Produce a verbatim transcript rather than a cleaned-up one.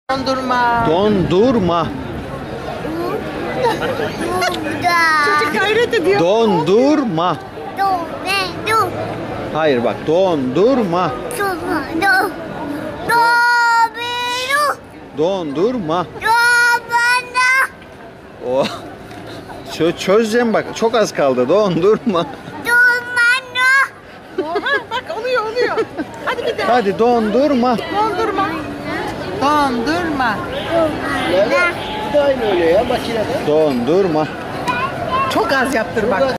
Dondurma. Dondurma. Çocuk gayret ediyor. Dondurma. Do, ne, do, Hayır bak, dondurma. do, do, do, be, do, Dondurma. do, bana, Oh. Çö çözeceğim bak, çok az kaldı. Dondurma. do, bana, Oha, bak oluyor oluyor. Hadi bir daha. Hadi dondurma. Dondurma. Dondurma. do, bana. Dondurma. Çok az yaptır bak.